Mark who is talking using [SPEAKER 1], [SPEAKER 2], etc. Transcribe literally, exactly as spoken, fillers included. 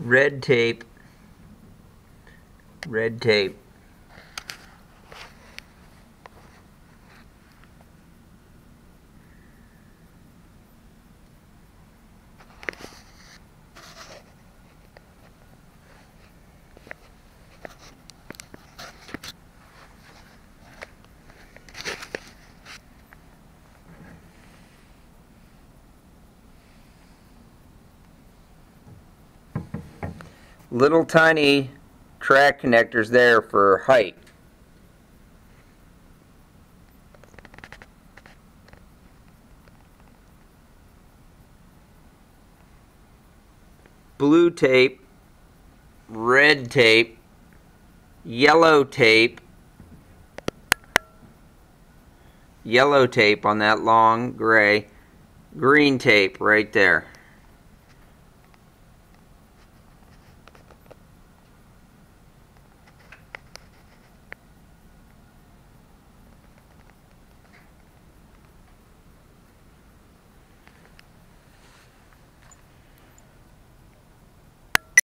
[SPEAKER 1] red tape, red tape. Little tiny track connectors there for height. Blue tape, red tape, yellow tape, yellow tape on that long gray, green tape right there.